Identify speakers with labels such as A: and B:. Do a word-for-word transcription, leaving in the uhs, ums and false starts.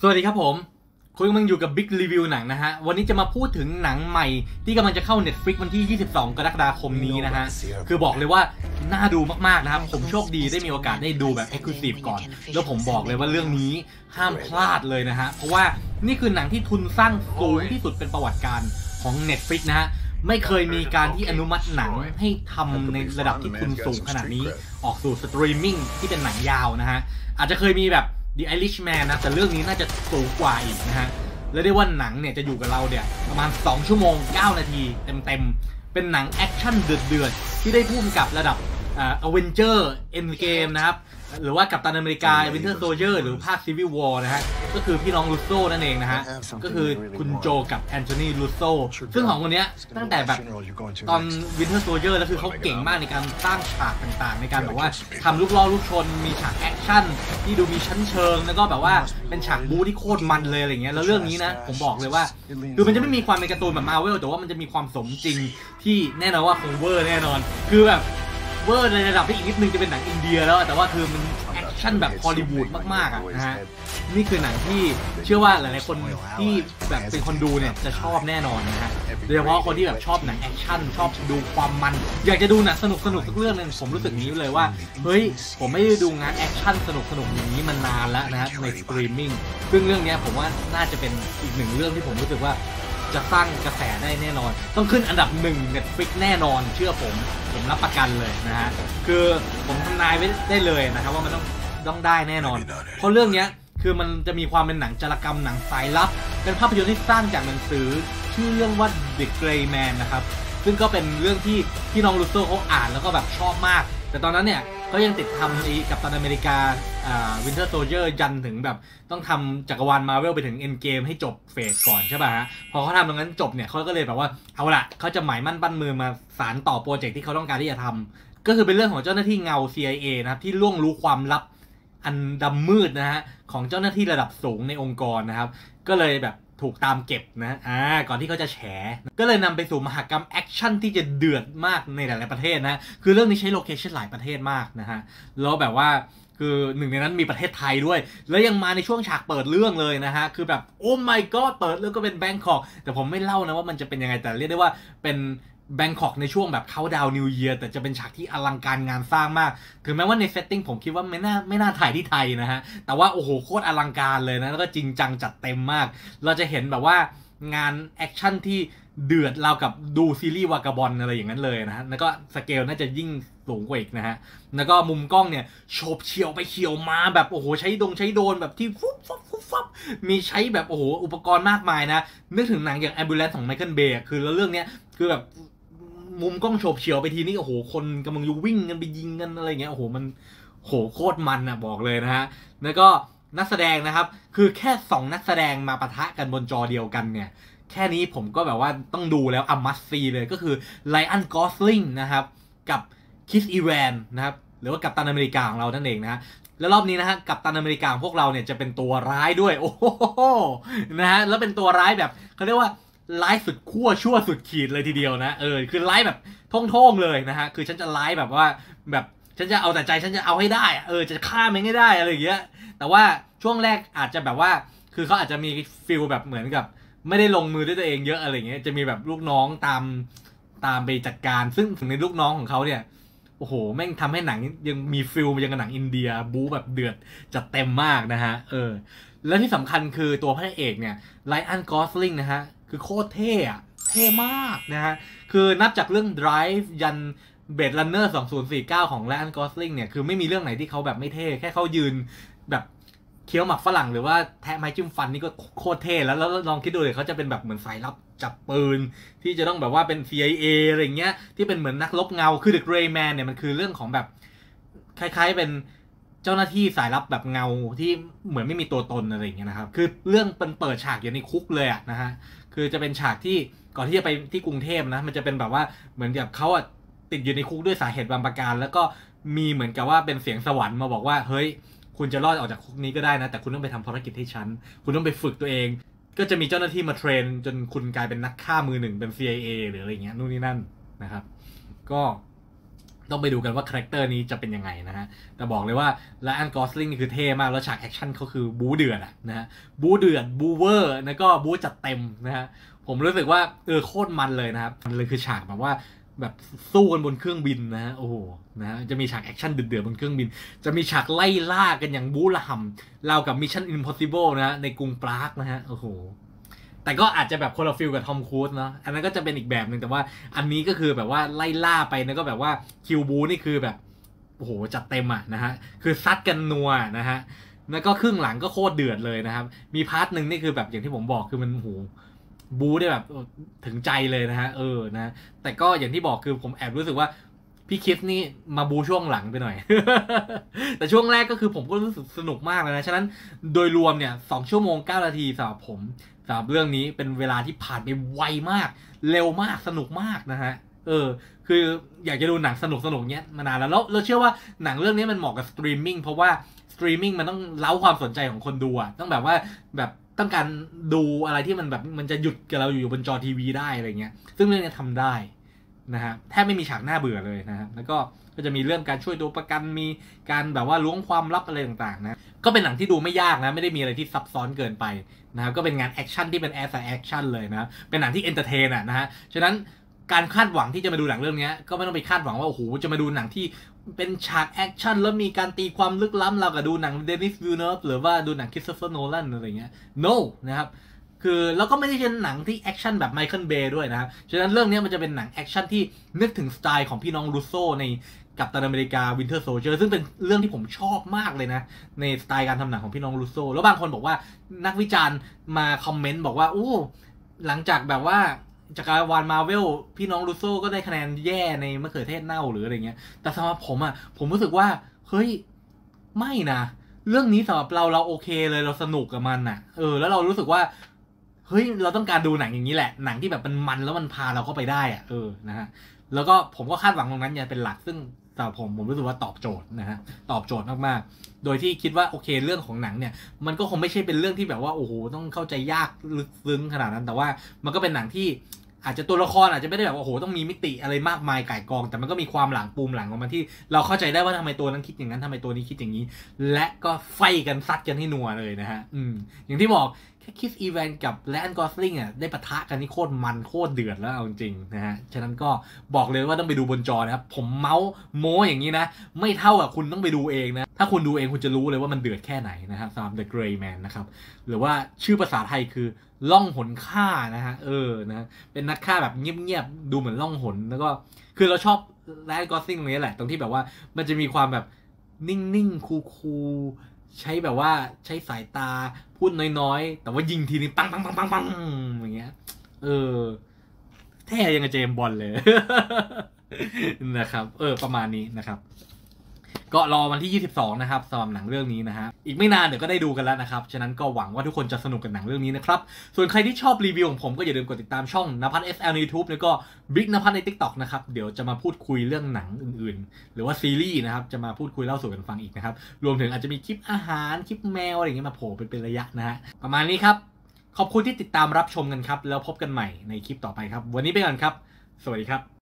A: สวัสดีครับผมคุณกำลังอยู่กับบิ๊กรีวิวหนังนะฮะวันนี้จะมาพูดถึงหนังใหม่ที่กำลังจะเข้า Netflix วันที่ ยี่สิบสอง กรกฎาคมนี้นะฮะคือบอกเลยว่าน่าดูมากๆนะครับผมโชคดีได้มีโอกาสได้ดูแบบ Exclusive ก่อนแล้วผมบอกเลยว่าเรื่องนี้ห้ามพลาดเลยนะฮะเพราะว่านี่คือหนังที่ทุนสร้างสูงที่สุดเป็นประวัติการของ Netflix นะฮะไม่เคยมีการที่อนุมัติหนังให้ทำในระดับที่ทุนสูงขนาดนี้ออกสู่สตรีมมิ่งที่เป็นหนังยาวนะฮะอาจจะเคยมีแบบ The Irishman นะแต่เรื่องนี้น่าจะสูงกว่าอีกนะฮะและได้ว่าหนังเนี่ยจะอยู่กับเราเนี่ยประมาณสองชั่วโมงเก้านาทีเต็มๆเป็นหนังแอคชั่นเดือดๆที่ได้พุ่มกับระดับอ่า Avenger Endgame นะครับหรือว่ากัปตันอเมริกา Winter Soldier หรือภาค Civil War นะฮะก็คือพี่น้องรูโซ่นั่นเองนะฮะก็คือคุณโจกับแอนโทนีรูโซ่ซึ่งของคนนี้ตั้งแต่แบบตอน Winter Soldier แล้วคือเขาเก่งมากในการสร้างฉากต่างๆในการแบบว่าทำลูกล่อลูกชนมีฉากแอคชั่นที่ดูมีชั้นเชิงแล้วก็แบบว่าเป็นฉากบู๊ที่โคตรมันเลยอะไรเงี้ยแล้วเรื่องนี้นะผมบอกเลยว่าคือมันจะไม่มีความเป็นการ์ตูนแบบ Marvel แต่ว่ามันจะมีความสมจริงที่แน่นอนว่าคงเวอร์แน่นอนคือแบบเวอร์ในระดับที่อีกนิดนึงจะเป็นหนังอินเดียแล้วแต่ว่าคือมันแอคชั่นแบบฮอลลีวูดมากๆอ่ะนะฮะนี่คือหนังที่เชื่อว่าหลายๆคนที่แบบเป็นคนดูเนี่ยจะชอบแน่นอนนะฮะโดยเฉพาะคนที่แบบชอบหนังแอคชั่นชอบดูความมันอยากจะดูหนังสนุกสนุกสักเรื่องนึงผมรู้สึกนี้เลยว่าเฮ้ยผมไม่ได้ดูงานแอคชั่นสนุกสนุกอย่างนี้มานานแล้วนะฮะในสตรีมมิ่งซึ่งเรื่องนี้ผมว่าน่าจะเป็นอีกหนึ่งเรื่องที่ผมรู้สึกว่าจะสร้างกระแสได้แน่นอนต้องขึ้นอันดับหนึ่ง Netflix แน่นอนเชื่อผมผมรับประกันเลยนะฮะคือผมทำนายไว้ได้เลยนะครับว่ามันต้องต้องได้แน่นอนเพราะเรื่องนี้คือมันจะมีความเป็นหนังจารกรรมหนังสายลับเป็นภาพยนตร์ที่สร้างจากหนังสือชื่อเรื่องว่า The Gray Man นะครับซึ่งก็เป็นเรื่องที่พี่น้องรูโซ่เขาอ่านแล้วก็แบบชอบมากแต่ตอนนั้นเนี่ยเขายังติดทำไอ้กัปตันอเมริกาอ่า Winter Soldier ยันถึงแบบต้องทำจักรวาล Marvel ไปถึง Endgame ให้จบเฟสก่อนใช่ป่ะฮะพอเขาทำตรงนั้นจบเนี่ยเขาก็เลยแบบว่าเอาละเขาจะหมายมั่นปั้นมือมาสานต่อโปรเจกต์ที่เขาต้องการที่จะทำก็คือเป็นเรื่องของเจ้าหน้าที่เงา ซี ไอ เอ นะครับที่ล่วงรู้ความลับอันดำมืดนะฮะของเจ้าหน้าที่ระดับสูงในองค์กรนะครับก็เลยแบบถูกตามเก็บนะอ่าก่อนที่เขาจะแฉก็เลยนำไปสู่มหกรรมแอคชั่นที่จะเดือดมากในหลายๆประเทศนะคือเรื่องนี้ใช้โลเคชั่นหลายประเทศมากนะฮะแล้วแบบว่าคือหนึ่งในนั้นมีประเทศไทยด้วยแล้วยังมาในช่วงฉากเปิดเรื่องเลยนะฮะคือแบบโอ้ my god เปิดเรื่องก็เป็นแบงคอกแต่ผมไม่เล่านะว่ามันจะเป็นยังไงแต่เรียกได้ว่าเป็นแบงคอกในช่วงแบบเขาดาวน์นิวเยียร์แต่จะเป็นฉากที่อลังการงานสร้างมากถึงแม้ว่าในเซตติ้งผมคิดว่าไม่น่าไม่น่าถ่ายที่ไทยนะฮะแต่ว่าโอ้โหโคตรอลังการเลยนะแล้วก็จริงจังจัดเต็มมากเราจะเห็นแบบว่างานแอคชั่นที่เดือดเรากับดูซีรีส์วากาบอลอะไรอย่างนั้นเลยนะฮะแล้วก็สเกลน่าจะยิ่งสูงกว่าอีกนะฮะแล้วก็มุมกล้องเนี่ยโฉบเฉี่ยวไปเฉี่ยวมาแบบโอ้โหใช้ดงใช้โดนแบบที่ฟุบฟุบฟุบฟุบมีใช้แบบโอ้โหอุปกรณ์มากมายนะนึกถึงหนังอย่าง Ambulance ของไมเคิลเบย์คือแล้วเรื่องเนี้ยคือแบบมุมกล้องโฉบเฉี่ยวไปทีนี้โอ้โหคนกำลังอยู่วิ่งกันไปยิงกันอะไรเงี้ยโอ้โหมันโหโคตรมันอ่ะบอกเลยนะฮะแล้วก็นักแสดงนะครับคือแค่สองนักแสดงมาปะทะกันบนจอเดียวกันเนี่ยแค่นี้ผมก็แบบว่าต้องดูแล้วอัมมัสซีเลยก็คือไลออนกอสลิงนะครับกับคิสอีแวนนะครับหรือว่ากัปตันอเมริกาของเรานั่นเองนะฮะแล้วรอบนี้นะฮะกัปตันอเมริกาของพวกเราเนี่ยจะเป็นตัวร้ายด้วยโอ้โหนะฮะแล้วเป็นตัวร้ายแบบเขาเรียกว่าร้ายสุดขั้วชั่วสุดขีดเลยทีเดียวนะเออคือร้ายแบบท่งๆเลยนะฮะคือฉันจะร้ายแบบว่าแบบฉันจะเอาแต่ใจฉันจะเอาให้ได้เออจะฆ่ามันให้ได้อะไรอย่างเงี้ยแต่ว่าช่วงแรกอาจจะแบบว่าคือเขาอาจจะมีฟีลแบบเหมือนกับไม่ได้ลงมือด้วยตัวเองเยอะอะไรเงี้ยจะมีแบบลูกน้องตามตามไปจัดการซึ่งถึงในลูกน้องของเขาเนี่ยโอ้โหแม่งทำให้หนังยังมีฟิลยังกับหนังอินเดียบู๊แบบเดือดจัดเต็มมากนะฮะเออและที่สำคัญคือตัวพระเอกเนี่ยไลออนกอสลิงนะฮะคือโคตรเท่อะเท่มากนะฮะคือนับจากเรื่อง Drive ยันเบดรันเนอร์สองพันสี่สิบเก้าของไลออนกอสลิงเนี่ยคือไม่มีเรื่องไหนที่เขาแบบไม่เท่แค่เขายืนแบบเคี้ยวหมักฝรั่งหรือว่าแทะไม้จิ้มฟันนี่ก็โคตรเท่แล้วแล้วลองคิดดูเลยเขาจะเป็นแบบเหมือนสายลับจับปืนที่จะต้องแบบว่าเป็น ซี ไอ เอ อะไรเงี้ยที่เป็นเหมือนนักลบเงาคือ The Gray Man เนี่ยมันคือเรื่องของแบบคล้ายๆเป็นเจ้าหน้าที่สายลับแบบเงาที่เหมือนไม่มีตัวตนอะไรอย่างเงี้ยนะครับคือเรื่องเป็นเปิดฉากอยู่ในคุกเลยอะนะฮะคือจะเป็นฉากที่ก่อนที่จะไปที่กรุงเทพนะมันจะเป็นแบบว่าเหมือนกับเขาอะติดอยู่ในคุกด้วยสาเหตุบางประการแล้วก็มีเหมือนกับว่าเป็นเสียงสวรรค์มาบอกว่าเฮ้ยคุณจะรอดออกจากคุกนี้ก็ได้นะแต่คุณต้องไปทำภารกิจให้ฉันคุณต้องไปฝึกตัวเองก็จะมีเจ้าหน้าที่มาเทรนจนคุณกลายเป็นนักฆ่ามือหนึ่งเป็น ซี ไอ เอ หรืออะไรเงี้ยนู่นนี่นั่นนะครับก็ต้องไปดูกันว่าคาแรคเตอร์นี้จะเป็นยังไงนะฮะแต่บอกเลยว่าไลออนกอสลิงนี่คือเท่มากแล้วฉากแอคชั่นเขาคือบู๊เดือดอะนะฮะบู๊เดือดบูเวอร์แล้วก็บู๊จัดเต็มนะฮะผมรู้สึกว่าเออโคตรมันเลยนะครับมันเลยคือฉากแบบว่าแบบสู้กันบนเครื่องบินนะฮะโอ้โหนะฮะจะมีฉากแอคชั่นเดือดๆบนเครื่องบินจะมีฉากไล่ล่ากันอย่างบู๊ระห่ำราวกับ Mission Impossible นะฮะในกรุงปรากนะฮะโอ้โหแต่ก็อาจจะแบบคนละฟิลกับทอมครูซเนาะอันนั้นก็จะเป็นอีกแบบหนึ่งแต่ว่าอันนี้ก็คือแบบว่าไล่ล่าไปนะก็แบบว่าคิวบูนี่คือแบบโอ้โหจัดเต็มอ่ะนะฮะคือซัดกันนัวนะฮะแล้วก็ครึ่งหลังก็โคตรเดือดเลยนะครับมีพาร์ทหนึ่งนี่คือแบบอย่างที่ผมบอกคือมันโอ้โหบูได้แบบถึงใจเลยนะฮะเออนะแต่ก็อย่างที่บอกคือผมแอบรู้สึกว่าพี่คิดนี่มาบูช่วงหลังไปหน่อย แต่ช่วงแรกก็คือผมก็รู้สึกสนุกมากเลยนะฉะนั้นโดยรวมเนี่ยสองชั่วโมงเก้านาทีสำหรับผมสำหรับเรื่องนี้เป็นเวลาที่ผ่านไปไวมากเร็วมากสนุกมากนะฮะเออคืออยากจะดูหนังสนุกสนุกเนี้ยมานานแล้วแล้วเราเชื่อว่าหนังเรื่องนี้มันเหมาะกับสตรีมมิ่งเพราะว่าสตรีมมิ่งมันต้องเล้าความสนใจของคนดูอะต้องแบบว่าแบบต้องการดูอะไรที่มันแบบมันจะหยุดกับเราอยู่บนจอทีวีได้อะไรเงี้ยซึ่งเรื่องนี้ทำได้นะฮะแทบไม่มีฉากน่าเบื่อเลยนะครับแล้วก็ก็จะมีเรื่องการช่วยตัวประกันมีการแบบว่าล้วงความลับอะไรต่างๆนะก็เป็นหนังที่ดูไม่ยากนะไม่ได้มีอะไรที่ซับซ้อนเกินไปนะครับก็เป็นงานแอคชั่นที่เป็นแอสแอคชั่นเลยนะเป็นหนังที่เอนเตอร์เทนอ่ะนะฮะฉะนั้นการคาดหวังที่จะมาดูหนังเรื่องนี้ก็ไม่ต้องไปคาดหวังว่าโอ้โหจะมาดูหนังที่เป็นฉากแอคชั่นแล้วมีการตีความลึกล้ำเรากับดูหนังเดนิสวิลเนฟหรือว่าดูหนังคริสโตเฟอร์โนแลนอะไรเงี้ย no นะครับคือแล้วก็ไม่ได้เป็นหนังที่แอคชั่นแบบไมเคิลเบย์ด้วยนะครับฉะนั้นเรื่องนี้มันจะเป็นหนังแอคชั่นที่นึกถึงสไตล์ของพี่น้องรูโซ่ในกัปตันอเมริกาวินเทอร์โซลเจอร์ซึ่งเป็นเรื่องที่ผมชอบมากเลยนะในสไตล์การทำหนังของพี่น้องรูโซ่แล้วบางคนบอกว่านักวิจารณ์มาคอมเมนต์บอกว่าโอ้หลังจากแบบว่าจักรวาลมาเวลพี่น้องรูโซ่ก็ได้คะแนนแย่ในมะเขือเทศเน่าหรืออะไรเงี้ยแต่สำหรับผมอ่ะผมรู้สึกว่าเฮ้ยไม่นะเรื่องนี้สำหรับเราเราโอเคเลยเราสนุกกับมันอ่ะเออแล้วเรารู้สึกว่าเฮ้ยเราต้องการดูหนังอย่างนี้แหละหนังที่แบบมันมันแล้วมันพาเราเข้าไปได้อ่ะเออนะฮะแล้วก็ผมก็คาดหวังตรงนั้นอย่าเป็นหลักซึ่งสำหรับผมผมรู้สึกว่าตอบโจทย์นะฮะตอบโจทย์มากๆโดยที่คิดว่าโอเคเรื่องของหนังเนี่ยมันก็คงไม่ใช่เป็นเรื่องที่แบบว่าโอ้โหต้องเข้าใจยากลึกซึ้งขนาดนั้นแต่ว่ามันก็เป็นหนังที่อาจจะตัวละครอาจจะไม่ได้แบบโอ้โหต้องมีมิติอะไรมากมายก่ายกองแต่มันก็มีความหลังปูมหลังของมันที่เราเข้าใจได้ว่าทำไมตัวนั้นคิดอย่างนั้นทำไมตัวนี้คิดอย่างนี้และก็ไฟกันซัดกันให้นัวเลยนะฮะอืมอย่างที่บอกแค่คิสอีแวนกับแลนกอสลิงอ่ะได้ปะทะกันนี่โคตรมันโคตรเดือดแล้วเอาจริงๆนะฮะฉะนั้นก็บอกเลยว่าต้องไปดูบนจอนะครับผมเมาส์โม้อย่างนี้นะไม่เท่ากับคุณต้องไปดูเองนะถ้าคุณดูเองคุณจะรู้เลยว่ามันเดือดแค่ไหนนะครับสำหรับ The Gray Man นะครับหรือว่าชื่อภาษาไทยคือล่องหนฆ่านะฮะเออนะเป็นนักฆ่าแบบเงียบๆดูเหมือนล่องหนแล้วก็คือเราชอบแลนกอสลิงตรงนี้แหละตรงที่แบบว่ามันจะมีความแบบนิ่งๆคูลๆใช้แบบว่าใช้สายตาพูดน้อยๆแต่ว่ายิงทีนี้ปังปังปังปังปังอย่างเงี้ยเออแท้ยังกับเจมส์บอนด์เลย นะครับเออประมาณนี้นะครับก็รอวันที่ยี่สิบสองนะครับสำหรับหนังเรื่องนี้นะฮะอีกไม่นานเดี๋ยวก็ได้ดูกันแล้วนะครับฉะนั้นก็หวังว่าทุกคนจะสนุกกับหนังเรื่องนี้นะครับส่วนใครที่ชอบรีวิวของผมก็อย่าลืมกดติดตามช่องนภัส เอส แอล ใน YouTube แล้วก็บิ๊กนภัสใน TikTok นะครับเดี๋ยวจะมาพูดคุยเรื่องหนังอื่นๆหรือว่าซีรีส์นะครับจะมาพูดคุยเล่าสู่กันฟังอีกนะครับรวมถึงอาจจะมีคลิปอาหารคลิปแมวอะไรอย่างเงี้ยมาโผล่เป็นระยะนะฮะประมาณนี้ครับขอบคุณที่ติดตามรับชมกันครับแล้วพบกันใหม่ในคลิปต่อไปครับวันนี้ไปก่อนครับสวัสดีครับ